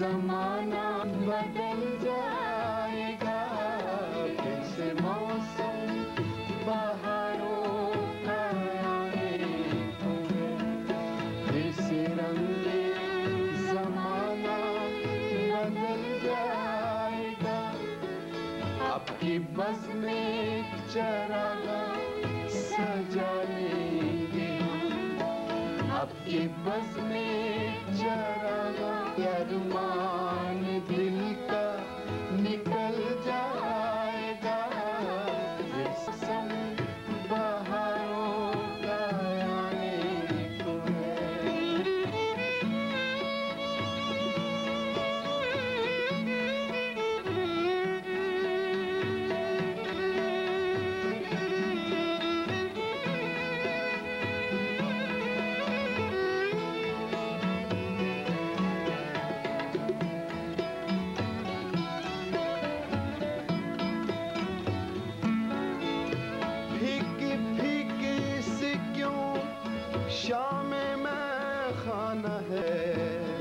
जमाना बदल जाएगा, फिर से मौसम बहारों का आने को है, फिर से रंगे जमाना बदल जाएगा। अब की बज़्म में चरागा सजा लेंगे हम, अब की बज़्म में चरागा अरमान दिल का निकल जाएगा, मौसम बहारों का आने को शाम में खाना है,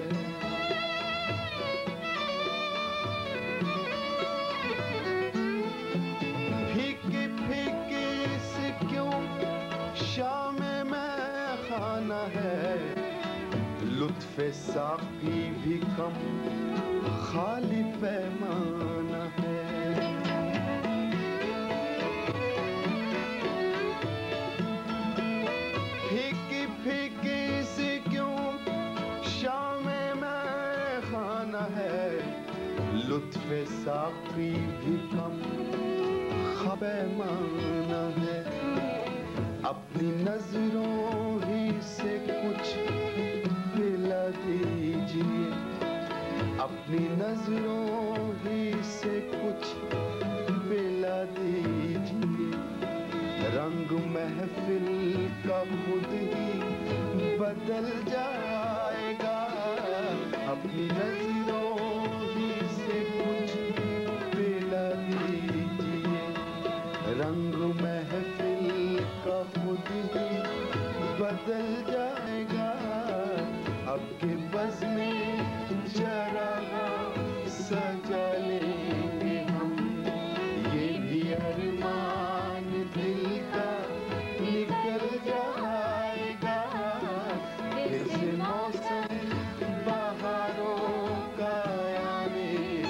फीकी फीकी से क्यों शाम में खाना है, लुत्फ़े साक़ी भी कम खाली पैमाना है। फीकी से क्यों शाम में खाना है, लुत्फ़े साक़ी भी कम पैमाना है। अपनी नजरों ही से कुछ पिला दीजिए, अपनी नजरों ही से कुछ पिला दीजिए, रंग महफिल का खुद ही बदल जाएगा। अपनी नजरों ही से कुछ पिला दीजिए, रंग महफिल का खुद ही बदल जाएगा। अब के बज़्म में चरागा सजा लेंगे हम, ये भी अरमान दिल का निकल जाएगा, फिर से मौसम बहारों का आने।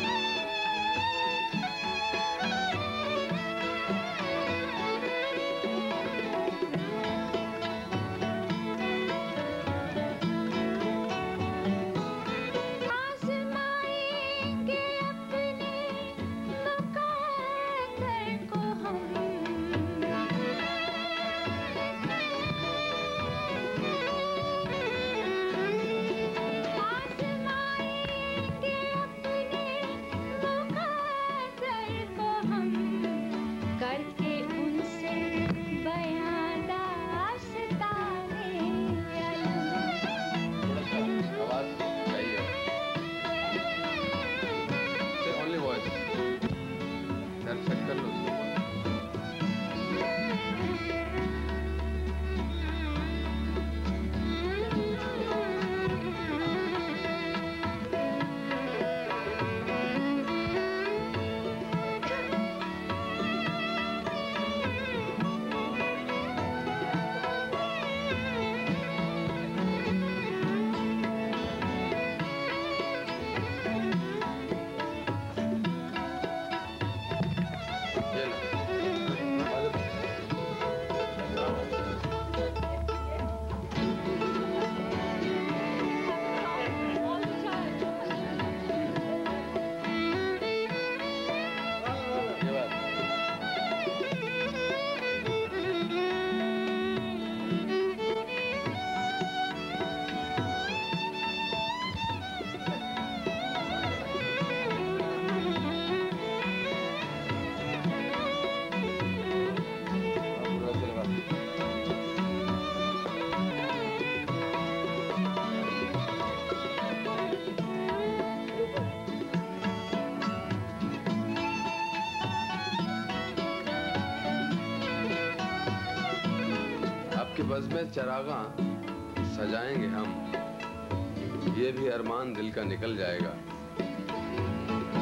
बज़्म में चरागा सजाएंगे हम, ये भी अरमान दिल का निकल जाएगा,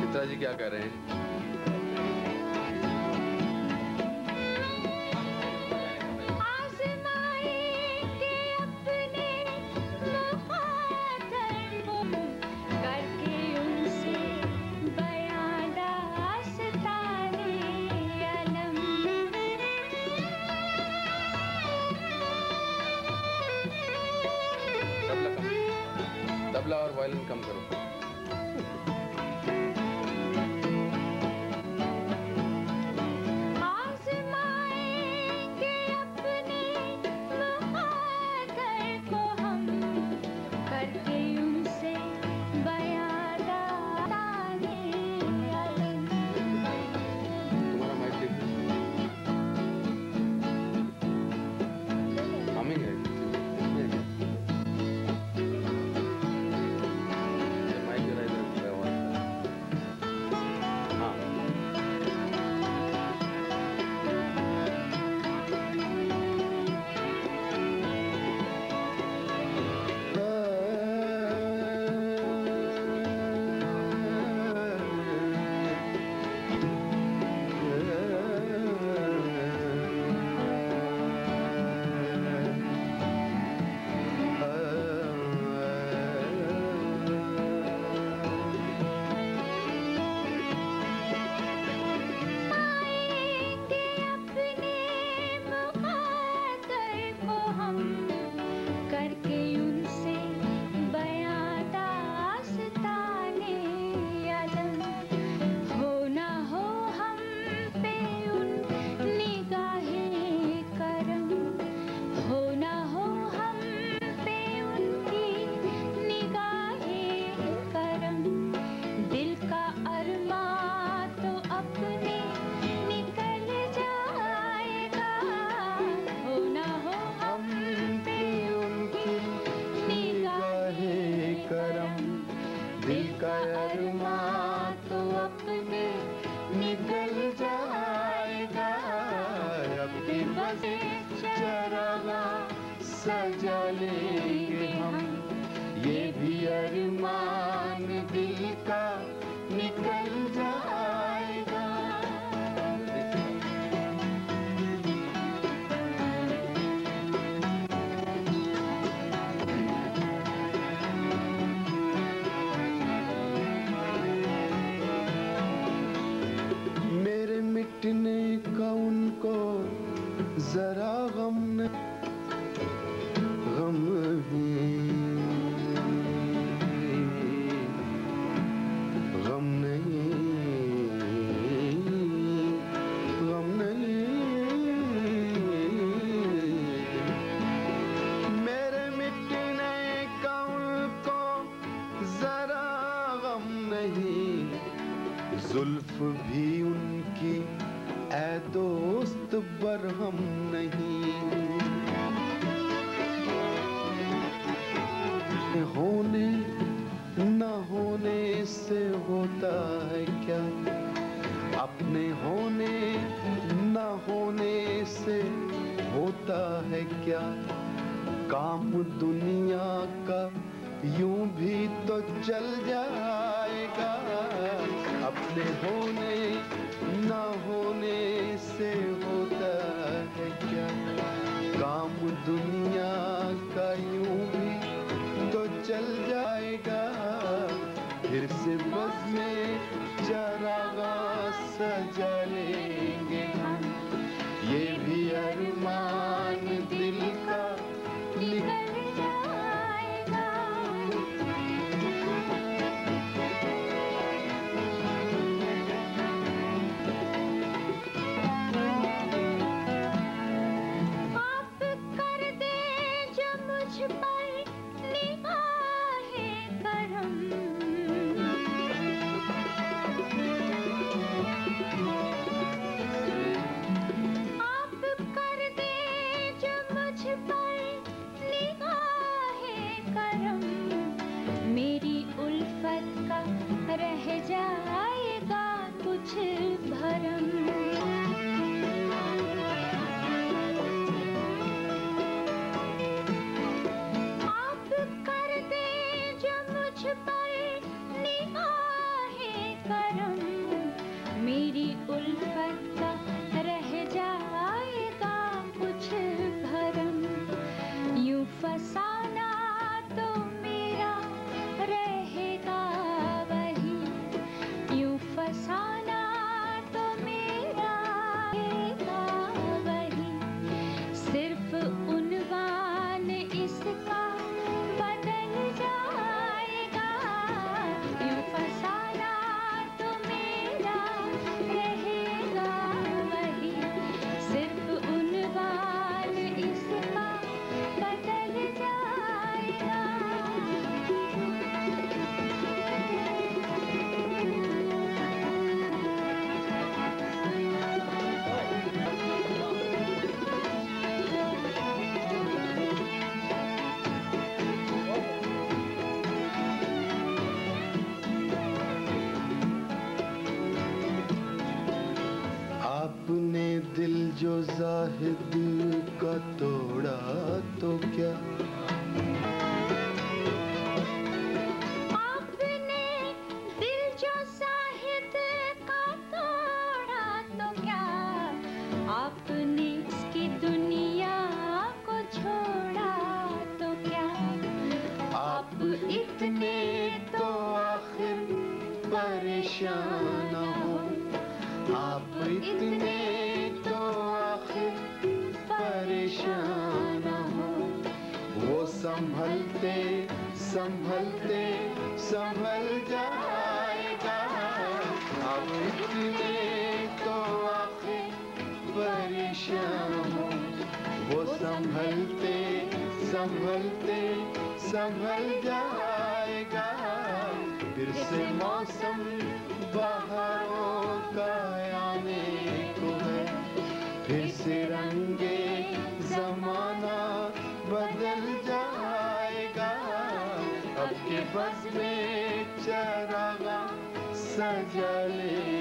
चित्रा जी क्या कह रहे हैं? तबला और वायलिन कम करो। सजा लेंगे हम, ये भी अरमान दिल का निकल जाएगा। मेरे मिटने का उनको जरा गम नहीं, मेरे मिटने का उनको जरा गम नहीं, जुल्फ भी उनकी ऐ दोस्त बरहम नहीं। होने न होने से होता है क्या, अपने होने न होने से होता है क्या, काम दुनिया का यूं भी तो चल जाएगा। अपने होने न होने से होता है क्या, काम दुनिया का यूं भी तो चल जाएगा। फिर से बस में चरागा सजा लेंगे हम, ये भी अरमान दिल का निकल जाएगा। आप कर दे जो मुझ पर परेशान हो। आप इतने तो आखिर परेशान हो। वो संभलते संभलते संभल जाएगा। आप इतने तो आखिर परेशान हो। वो संभलते संभलते संभल जाएगा। फिर से मौसम बहारों का आने को है। फिर से रंगे ज़माना बदल जाएगा। अब के बस में चरागा सजा ले